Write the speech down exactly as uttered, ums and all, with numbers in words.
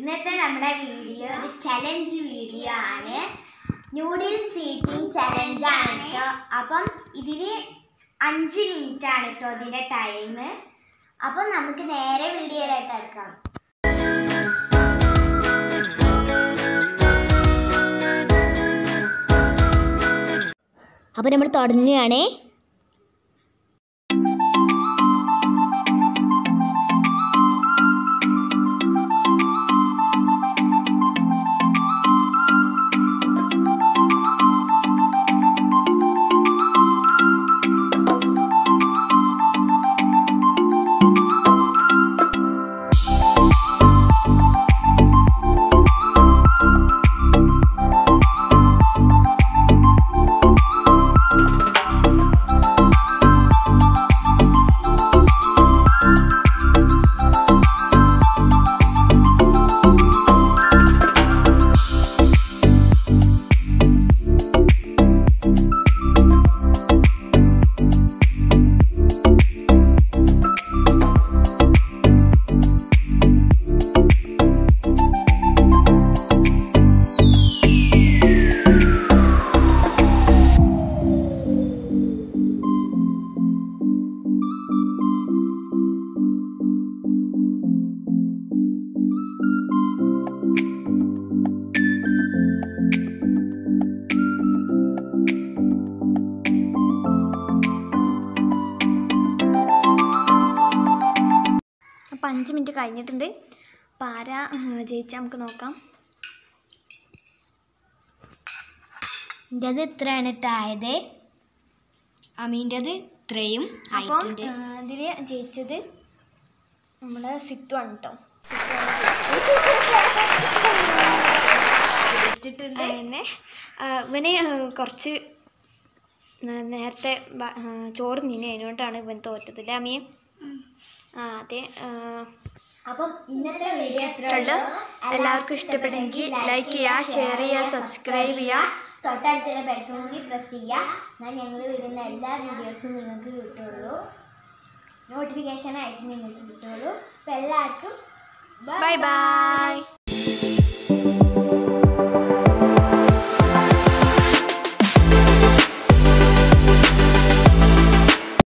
ഇന്നത്തെ നമ്മുടെ വീഡിയോ ഒരു ചലഞ്ച് വീഡിയോ ആണ്. നൂഡിൽസ് ഈറ്റിംഗ് ചലഞ്ച് ആണ് കേട്ടോ. അപ്പം ഇതിൽ അഞ്ച് മിനിറ്റ് ആണ് കേട്ടോ ഇതിൻ്റെ ടൈം. അപ്പം നമുക്ക് നേരെ വീഡിയോയിലായിട്ട് എടുക്കാം. അപ്പോൾ നമ്മൾ തുടങ്ങുകയാണേ. അപ്പോൾ അഞ്ച് മിനിറ്റ് കഴിഞ്ഞിട്ടുണ്ട്. അപ്പോൾ ആരാ ജയിച്ചാൽ നമുക്ക് നോക്കാം. എൻ്റെത് ഇത്രയാണ് ഇട്ടായത്, അമീൻ്റെത് ഇത്രയും. അപ്പം ഇതിൽ ജയിച്ചത് നമ്മുടെ സിത്തു ആണ് കേട്ടോ. ജയിച്ചിട്ടുണ്ട്. പിന്നെ ഇവന് കുറച്ച് നേരത്തെ ചോറ് നിന്നെ അതിനോണ്ടാണ് ഇവൻ തോറ്റത്തില്ല അമ്മയും. ആ അതെ. അപ്പം ഇന്നത്തെ വീഡിയോ എല്ലാവർക്കും ഇഷ്ടപ്പെട്ടെങ്കിൽ ലൈക്ക് ചെയ്യുക, ഷെയർ ചെയ്യുക, സബ്സ്ക്രൈബ് ചെയ്യുക, തൊട്ടടുത്തുള്ള ബെൽക്കും കൂടി പ്രസ് ചെയ്യുക. എന്നാൽ ഞങ്ങൾ വിടുന്ന എല്ലാ വീഡിയോസും നിങ്ങൾക്ക് കിട്ടുള്ളൂ, നോട്ടിഫിക്കേഷൻ ആയിട്ട് നിങ്ങൾക്ക് കിട്ടുള്ളൂ. അപ്പോൾ എല്ലാവർക്കും ബൈ ബൈ.